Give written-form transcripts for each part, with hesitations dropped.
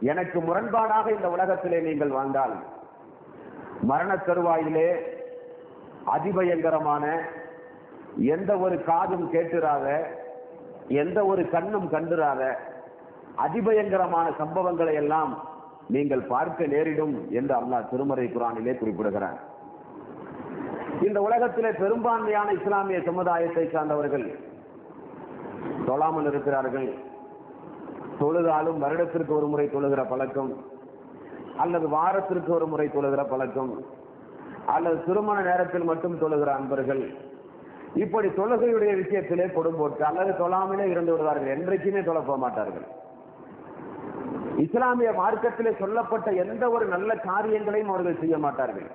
எனக்கு முரண்பாடாக இந்த உலகத்திலே நீங்கள் வாழ்ந்தால் மரண தருவாயிலே அதிபயங்கரமான, எந்த ஒரு காதும் கேட்டுறாத, எந்த ஒரு கண்ணும் கண்டுறாத அதிபயங்கரமான சம்பவங்களை எல்லாம் நீங்கள் பார்க்க நேரிடும் என்று அல்லாஹ் திருமறை குர்ஆனிலே குறிப்பிடுகிறார். இந்த உலகத்திலே பெரும்பான்மையான இஸ்லாமிய சமுதாயத்தை சார்ந்தவர்கள் தொழாமல் இருக்கிறார்கள். தொழுதாலும் வருடத்திற்கு ஒரு முறை தொழுகிற பழக்கம், அல்லது வாரத்திற்கு ஒரு முறை தொழுகிற பழக்கம், அல்லது திருமண நேரத்தில் மட்டும் தொழுகிற அன்பர்கள், இப்படி தொழுகையுடைய விஷயத்திலே கொடும்போட்டு அல்லது தொழாமலே இருந்து விடுவார்கள். என்றைக்குமே தொழப்ப மாட்டார்கள். இஸ்லாமிய மார்க்கத்திலே சொல்லப்பட்ட எந்த ஒரு நல்ல காரியங்களையும் அவர்கள் செய்ய மாட்டார்கள்.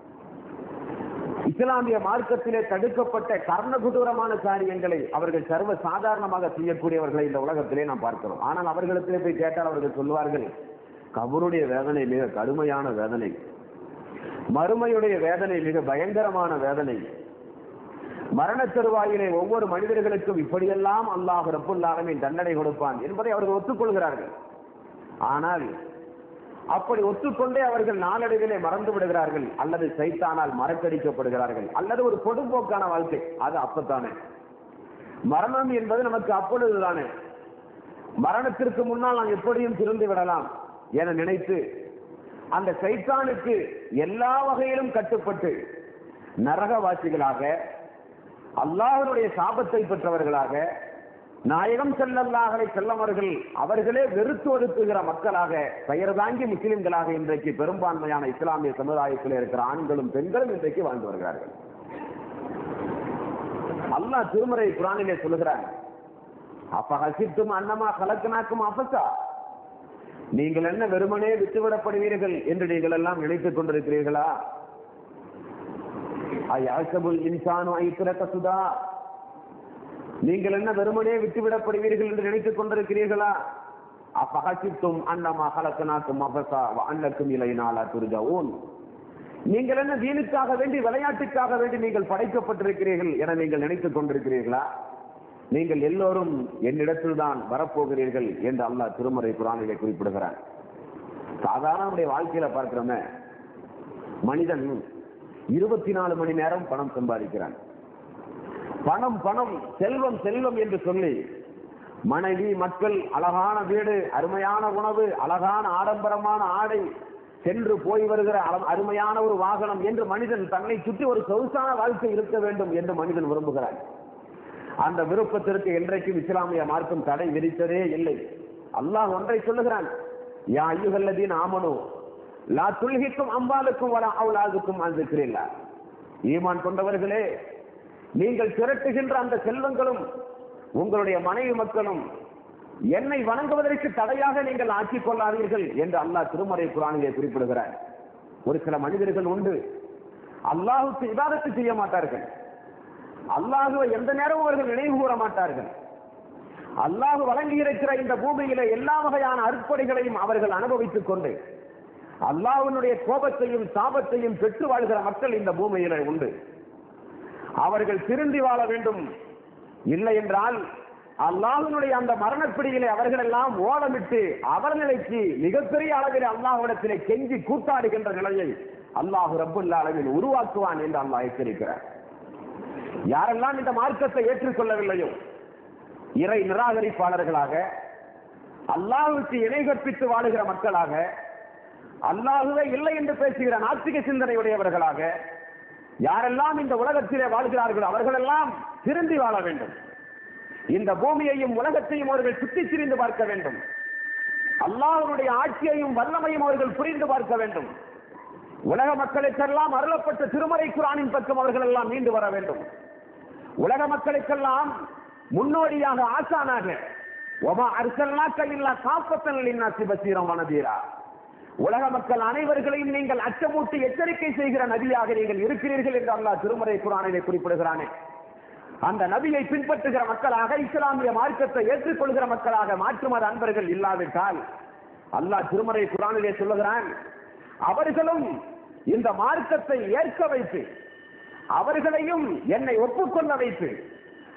இஸ்லாமிய மார்க்கத்திலே தடுக்கப்பட்ட கர்ணகுடூரமான காரியங்களை அவர்கள் சர்வ சாதாரணமாக செய்யக்கூடியவர்களை இந்த உலகத்திலே நாம் பார்க்கிறோம். ஆனால் அவர்களுக்கு போய் கேட்டால் அவர்கள் சொல்வார்கள், கபருடைய வேதனை மிக கடுமையான வேதனை, மறுமையுடைய வேதனை மிக பயங்கரமான வேதனை, மரண தருவாயிலே ஒவ்வொரு மனிதர்களுக்கும் இப்படியெல்லாம் அல்லாஹ் ரப்புல் ஆலமீன் தண்டனை கொடுப்பான் என்பதை அவர்கள் ஒத்துக்கொள்கிறார்கள். ஆனால் அப்படி ஒத்துக்கொண்டே அவர்கள் நாளடைவிலே மறந்து விடுகிறார்கள், அல்லது சைத்தானால் மறக்கடிக்கப்படுகிறார்கள், அல்லது ஒரு பொதுப்போக்கான வாழ்க்கை. அது அப்பத்தானே, மரணம் என்பது நமக்கு அப்பொழுதுதானே, மரணத்திற்கு முன்னால் நாம் எப்படியும் திருந்து விடலாம் என நினைத்து அந்த சைத்தானுக்கு எல்லா வகையிலும் கட்டுப்பட்டு நரகவாசிகளாக, அல்லாஹ்வுடைய சாபத்தை பெற்றவர்களாக, நாயகம் ஸல்லல்லாஹு அலைஹி வஸல்லம் அவர்களே வெறுத்து ஒதுக்குகிற மக்களாக, பெயர் தாங்கி முஸ்லிம்களாக இன்றைக்கு பெரும்பான்மையான இஸ்லாமிய சமுதாயத்தில் இருக்கிற ஆண்களும் பெண்களும் இன்றைக்கு வாழ்ந்து வருகிறார்கள். அல்லாஹ் திருமறை குர்ஆனிலே சொல்லுகிறார், அஃபஹஸிப்தும் அன்னமா கலக்னாக்கும் அபஸா, நீங்கள் என்ன வெறுமனே விட்டுவிடப்படுவீர்கள் என்று நீங்கள் எல்லாம் நினைத்துக் கொண்டிருக்கிறீர்களா? அயஹ்சபுல் இன்சானு ஐத்ரக சுதா, நீங்கள் என்ன வெறுமனே விட்டுவிடப்படுவீர்கள் என்று நினைத்துக் கொண்டிருக்கிறீர்களா? அஃபஹஸிப்தும் அன்னமா கலக்னாக்கும் அபஸா வ அன்னக்கும் இலைனா லா துர்ஜஊன், நீங்கள் என்ன தீனுக்காக வேண்டி, விளையாட்டுக்காக வேண்டி நீங்கள் படைக்கப்பட்டிருக்கிறீர்கள் என நீங்கள் நினைத்துக் கொண்டிருக்கிறீர்களா? நீங்கள் எல்லோரும் என்னிடத்தில் தான் வரப்போகிறீர்கள் என்று அல்லாஹ் திருமறை குர்ஆனிலே குறிப்பிடுகிறார். சாதாரண வாழ்க்கையில பார்க்கிறோமே, மனிதன் 24 மணி நேரம் பணம் சம்பாதிக்கிறான். பணம் பணம், செல்வம் செல்வம் என்று சொல்லி மனைவி, மக்கள், அழகான வீடு, அருமையான உணவு, அழகான ஆடம்பரமான ஆடை, சென்று போய் வருகிற அருமையான ஒரு வாகனம் என்று மனிதன் தன்னை சுற்றி ஒரு சொகுசான வாழ்க்கை இருக்க வேண்டும் என்று மனிதன் விரும்புகிறான். அந்த விருப்பத்திற்கு என்றைக்கும் இஸ்லாமிய மார்க்கம் தடை விதித்ததே இல்லை. அல்லாஹ் ஒன்றை சொல்லுகிறான், யா அய்யுஹல்லதீன ஆமனூ லா துல்ஹிக்கும் அம்வாலுக்கும் வலா அவுலாதுக்கும் அன் ஸிக்ரில்லாஹ், ஈமான் கொண்டவர்களே, நீங்கள் திரட்டுகின்ற அந்த செல்வங்களும் உங்களுடைய மனைவி மக்களும் என்னை வணங்குவதற்கு தடையாக நீங்கள் ஆக்கிக் கொள்ளாதீர்கள் என்று அல்லாஹ் திருமறை குர்ஆனிலே குறிப்பிடுகிறார். ஒரு சில மனிதர்கள் உண்டு, அல்லாஹ்வுக்கு இபாதத்து செய்ய மாட்டார்கள், அல்லாஹ்வை எந்த நேரமும் அவர்கள் நினைவு கூற மாட்டார்கள். அல்லாஹ் வழங்கி இருக்கிற இந்த பூமியில எல்லா வகையான அற்புதங்களையும் அவர்கள் அனுபவித்துக் கொண்டு அல்லாஹ்வுடைய கோபத்தையும் சாபத்தையும் பெற்று வாழ்கிற மக்கள் இந்த பூமியில உண்டு. அவர்கள் திருந்தி வாழ வேண்டும். இல்லை என்றால் அல்லாஹ்வுடைய அந்த மரணப்பிடியிலே அவர்கள் எல்லாம் ஓலமிட்டு அவர்நிலைக்கு மிகப்பெரிய அளவில் அல்லாஹ்விடத்திலே கெஞ்சி கூத்தாடுகின்ற நிலையை அல்லாஹ் ரப்புல் ஆலமீன் உருவாக்குவான் என்று அல்லாஹ் எச்சரிக்கிறார். யாரெல்லாம் இந்த மார்க்கத்தை ஏற்றுக்கொள்ளவில்லையோ, இறை நிராகரிப்பாளர்களாக, அல்லாஹ்வுக்கு இணை கற்பித்து வாழுகிற மக்களாக, அல்லாஹ்வே இல்லை என்று பேசுகிற நாத்திக சிந்தனையுடையவர்களாக யாரெல்லாம் இந்த உலகத்திலே வாழ்கிறார்களோ அவர்களெல்லாம் திருந்தி வாழ வேண்டும். இந்த பூமியையும் உலகத்தையும் அவர்கள் சுற்றி திரிந்து பார்க்க வேண்டும். அல்லாஹ்வுடைய ஆட்சியையும் வல்லமையும் அவர்கள் புரிந்து பார்க்க வேண்டும். உலக மக்களுக்கெல்லாம் அருளப்பட்ட திருமறை குர்ஆனின் பக்கம் அவர்கள் எல்லாம் மீண்டு வர வேண்டும். உலக மக்களுக்கெல்லாம் முன்னோடியாக, ஆசானாக, வமா அர்ஸல்னாக இல்லா காஃபத்தன் லின்னாஸி பஸீரன் வ நதீரா, உலக மக்கள் அனைவர்களையும் நீங்கள் அச்சமூட்டி எச்சரிக்கை செய்கிற நபியாக நீங்கள் இருக்கிறீர்கள் என்று அல்லாஹ் திருமறை குர்ஆனிலே குறிப்பிடுகிறானே, அந்த நபியை பின்பற்றுகிற மக்களாக, இஸ்லாமிய மார்க்கத்தை ஏற்றுக்கொள்கிற மக்களாக மாற்று மத அன்பர்கள் இல்லாவிட்டால் அல்லாஹ் திருமறை குர்ஆனிலே சொல்லுகிறான், அவர்களும் இந்த மார்க்கத்தை ஏற்க வைத்து, அவர்களையும் என்னை ஒப்புக்கொள்ள வைத்து,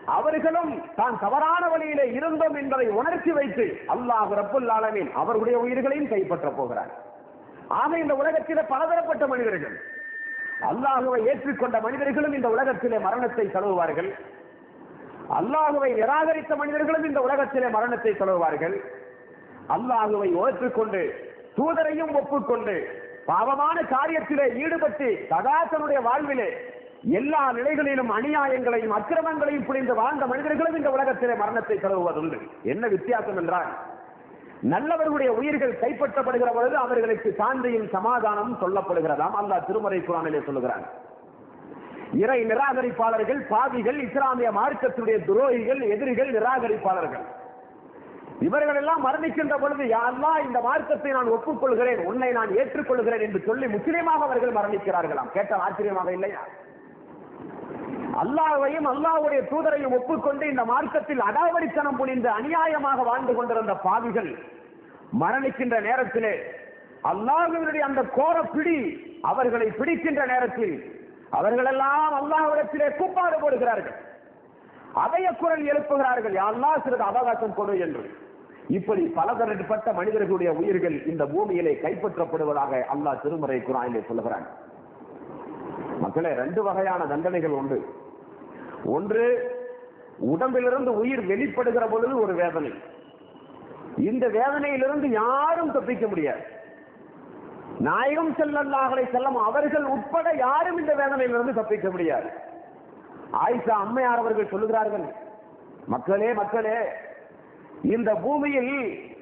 அவர்களும் தான் தவறான வழியிலே இருந்தோம் என்பதை உணர்ச்சி வைத்து அல்லாஹ் ரப்புல் ஆலமீன் அவர்களுடைய உயிர்களையும் கைப்பற்ற போகிறார். ஆக இந்த உலகத்திலே பலதரப்பட்ட மனிதர்கள், அல்லாஹுவை ஏற்றுக்கொண்ட மனிதர்களும் இந்த உலகத்திலே மரணத்தை தழுவுவார்கள். அல்லாஹுவை நிராகரித்த மனிதர்களும் இந்த உலகத்திலே மரணத்தை தழுவுவார்கள். அல்லாஹுவை ஏற்றுக்கொண்டு தூதரையும் ஒப்புக்கொண்டு பாவமான காரியத்திலே ஈடுபட்டு சதாசனுடைய வாழ்விலே எல்லா நிலைகளிலும் அநியாயங்களையும் அக்கிரமங்களையும் புரிந்து வாழ்ந்த மனிதர்களும் இந்த உலகத்திலே மரணத்தை தழுவுவதுண்டு. என்ன வித்தியாசம் என்றால், நல்லவர்களுடைய உயிர்கள் கைப்பற்றப்படுகிற பொழுது அவர்களுக்கு சாந்தியும் சமாதானமும் சொல்லப்படுகிறதாம். அல்லாஹ் திருமறை குர்ஆனிலே சொல்லுகிறான். இறை நிராகரிப்பாளர்கள், பாவிகள், இஸ்லாமிய மார்க்கத்துடைய துரோகிகள், எதிரிகள், நிராகரிப்பாளர்கள், இவர்கள் எல்லாம் மரணிக்கின்ற பொழுது யா அல்லாஹ் இந்த மார்க்கத்தை நான் ஒப்புக்கொள்கிறேன், உன்னை நான் ஏற்றுக்கொள்கிறேன் என்று சொல்லி முஸ்லிமாக அவர்கள் மரணிக்கிறார்களாம். கேட்டால் ஆச்சரியமாக இல்லையா? அல்லாஹ்வையும் அல்லாஹ்வுடைய தூதரையும் ஒப்புக்கொண்டு இந்த மார்க்கத்தில் அடாவடித்தனம் புரிந்து அநியாயமாக வாழ்ந்து கொண்டிருந்த பாவிகள் மரணிக்கின்ற நேரத்திலே அல்லாஹ்வினுடைய அந்த கோர பிடி அவர்களை பிடிக்கின்ற நேரத்தில் அவர்களெல்லாம் அல்லாஹ்விடத்திலே கூப்பாடு போடுகிறார்கள், அதய குரல் எழுப்புகிறார்கள், யா அல்லாஹ் சிறிது அவகாசம் கொடு என்று. இப்படி பலதரப்பட்ட மனிதர்களுடைய உயிர்கள் இந்த பூமியிலே கைப்பற்றப்படுவதாக அல்லாஹ் திருமறை குர்ஆனிலே சொல்லுகிறான். மக்களே, 2 வகையான தண்டனைகள் உண்டு. ஒன்று, உடம்பிலிருந்து உயிர் வெளிப்படுகிற பொழுது ஒரு வேதனை. இந்த வேதனையிலிருந்து யாரும் தப்பிக்க முடியாது. நாயகம் ஸல்லல்லாஹு அலைஹி வஸல்லம் அவர்கள் உட்பட யாரும் இந்த வேதனையிலிருந்து தப்பிக்க முடியாது. ஆயிஷா அம்மையார் அவர்கள் சொல்லுகிறார்கள், மக்களே மக்களே, இந்த பூமியில்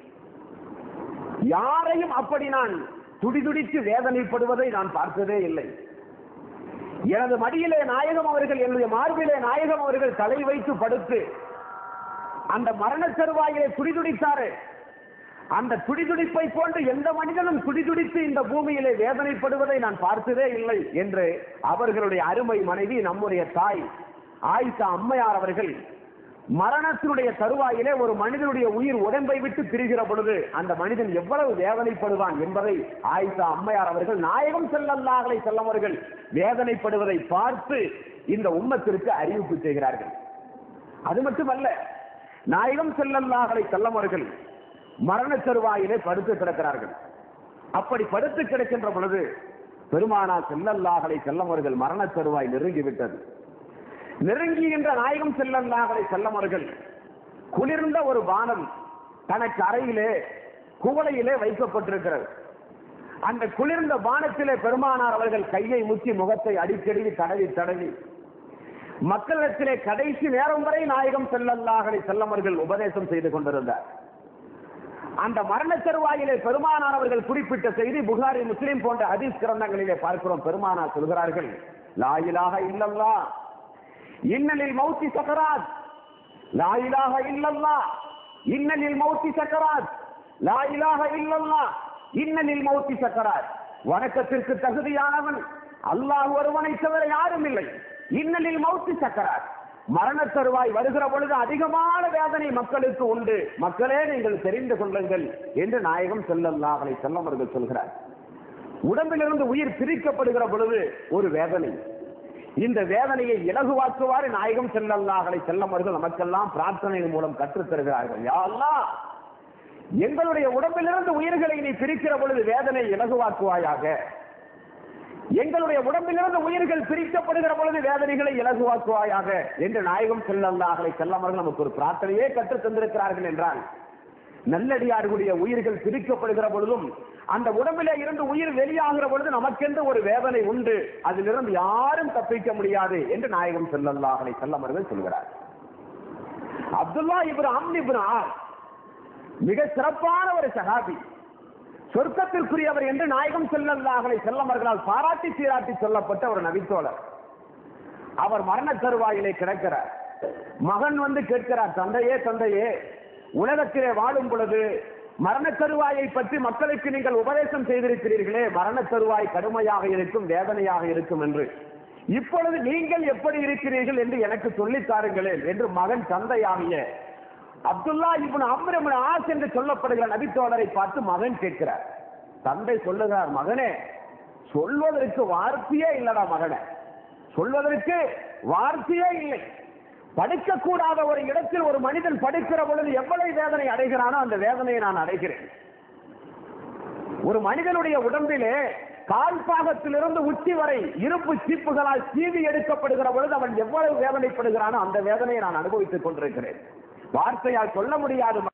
யாரையும் அப்படி நான் துடிதுடித்து வேதனைப்படுவதை நான் பார்த்ததே இல்லை. எனது மடியிலே நாயகம் அவர்கள், என்னுடைய மார்பிலே நாயகம் அவர்கள் தலை வைத்து படுத்து அந்த மரண தருவாயிலே துடிதுடித்தாரு. அந்த துடிதுடிப்பை போன்று எந்த மனிதனும் துடிதுடித்து இந்த பூமியிலே வேதனைப்படுவதை நான் பார்த்ததே இல்லை என்று அவர்களுடைய அருமை மனைவி நம்முடைய தாய் ஆயிஷா அம்மையார் அவர்கள் மரணத்தினுடைய தருவாயிலே ஒரு மனிதனுடைய உயிர் உடம்பை விட்டு பிரிகிற பொழுது அந்த மனிதன் எவ்வளவு வேதனைப்படுவான் என்பதை ஆயிஷா அம்மையார் அவர்கள் நாயகம் ஸல்லல்லாஹு அலைஹி வஸல்லம் அவர்கள் வேதனைப்படுவதை பார்த்து இந்த உம்மத்திற்கு அறிவிப்பு செய்கிறார்கள். அது மட்டுமல்ல, நாயகம் ஸல்லல்லாஹு அலைஹி வஸல்லம் அவர்கள் மரண தருவாயிலே படுத்து கிடக்கிறார்கள். அப்படி படுத்து கிடக்கின்ற பொழுது பெருமானார் ஸல்லல்லாஹு அலைஹி வஸல்லம் அவர்கள் மரண தருவாய் நெருங்கிவிட்டது. நெருங்குகின்ற நாயகம் ஸல்லல்லாஹு அலைஹி வஸல்லம் அவர்கள் குளிர்ந்த ஒரு பானம் தனக்கு அறையிலே குவளையிலே வைக்கப்பட்டிருக்கிறது. அந்த குளிர்ந்த பானத்திலே பெருமானார் அவர்கள் கையை முத்தி முகத்தை அடிக்கடி தடவி தடவி மக்களிடத்திலே கடைசி நேரம் வரை நாயகம் ஸல்லல்லாஹு அலைஹி வஸல்லம் அவர்கள் உபதேசம் செய்து கொண்டிருந்தார். அந்த மரண தருவாயிலே பெருமானார் அவர்கள் குறிப்பிட்ட செய்தி புகாரி, முஸ்லிம் போன்ற ஹதீஸ் கிரந்தங்களிலே பார்க்கிறோம். பெருமானார் சொல்கிறார்கள், லா இலாஹ இல்லல்லாஹ் இன்னலில் மௌத்தி சக்கராத், லா இலாஹ இல்லல்லாஹ் இன்னலில் மௌத்தி சக்கராத், லா இலாஹ இல்லல்லாஹ் இன்னலில் மௌத்தி சக்கராத். வணக்கத்திற்கு தகுதியானவன் அல்லாஹ் ஒருவனை தவிர யாரும் இல்லை. இன்னலில் மௌத்தி சக்கராத், மரண தருவாய் வருகிற பொழுது அதிகமான வேதனை மக்களுக்கு உண்டு, மக்களே நீங்கள் தெரிந்து கொள்ளுங்கள் என்று நாயகம் ஸல்லல்லாஹு அலைஹி வஸல்லம் அவர்கள் சொல்கிறார். உடம்பிலிருந்து உயிர் பிரிக்கப்படுகிற பொழுது ஒரு வேதனை. இந்த வேதனையை இலகுவாக்குவாறு நாயகம் ஸல்லல்லாஹு அலைஹி வஸல்லம் அவர்கள் நமக்கெல்லாம் பிரார்த்தனையின் மூலம் கற்றுத் தருகிறார்கள். யா அல்லாஹ், எங்களுடைய உடம்பிலிருந்து உயிர்களை நீ பிரிக்கிற பொழுது வேதனை இலகுவாக்குவாயாக, எங்களுடைய உடம்பிலிருந்து உயிர்கள் பிரிக்கப்படுகிற பொழுது வேதனைகளை இலகுவாக்குவாயாக என்று நாயகம் ஸல்லல்லாஹு அலைஹி வஸல்லம் அவர்கள் நமக்கு ஒரு பிரார்த்தனையே கற்றுத் தந்திருக்கிறார்கள் என்றால், நல்லடியார்களுடைய உயிர்கள் பிரிக்கப்படுகிற பொழுதும் அந்த உடம்பிலே இருந்து உயிர் வெளியாகிற பொழுது நமக்கென்று ஒரு வேதனை உண்டு, அதிலிருந்து யாரும் தப்பிக்க முடியாது என்று நாயகம் ஸல்லல்லாஹு அலைஹி வஸல்லம் அவர்கள் சொல்கிறார். Abdullah ibn Amr ibn Aas மிக சிறப்பான ஒரு சஹாபி, சொர்க்கத்திற்குரியவர் என்று நாயகம் ஸல்லல்லாஹு அலைஹி வஸல்லம் அவர்களால் பாராட்டி சீராட்டி சொல்லப்பட்ட ஒரு நபித்தோழர். அவர் மரண தருவாயிலே கிடக்கிறார். மகன் வந்து கேட்கிறார், தந்தையே தந்தையே, உலகத்திலே வாழும் பொழுது மரண தருவாயை பற்றி மக்களுக்கு நீங்கள் உபதேசம் செய்திருக்கிறீர்களே, மரண தருவாய் கடுமையாக இருக்கும், வேதனையாக இருக்கும் என்று, இப்பொழுது நீங்கள் எப்படி இருக்கிறீர்கள் என்று எனக்கு சொல்லித் தாருங்களேன் என்று மகன் தந்தையாகிய Abdullah ibn Amr ibn Aas என்று சொல்லப்படுகிற நபித்தோழரை பார்த்து மகன் கேட்கிறார். தந்தை சொல்லுகிறார், மகனே, சொல்வதற்கு வார்த்தையே இல்லடா மகனே, சொல்வதற்கு வார்த்தையே இல்லை. படுக்கக்கூடாத ஒரு இடத்தில் ஒரு மனிதன் படுக்கிற பொழுது எவ்வளவு வேதனை அடைகிறானோ அந்த வேதனையை நான் அடைகிறேன். ஒரு மனிதனுடைய உடம்பிலே கால் பாகத்திலிருந்து உச்சி வரை இருப்பு சீப்புகளால் சீவி எடுக்கப்படுகிற பொழுது அவன் எவ்வளவு வேதனைப்படுகிறானோ அந்த வேதனையை நான் அனுபவித்துக் கொண்டிருக்கிறேன். வார்த்தையால் சொல்ல முடியாது.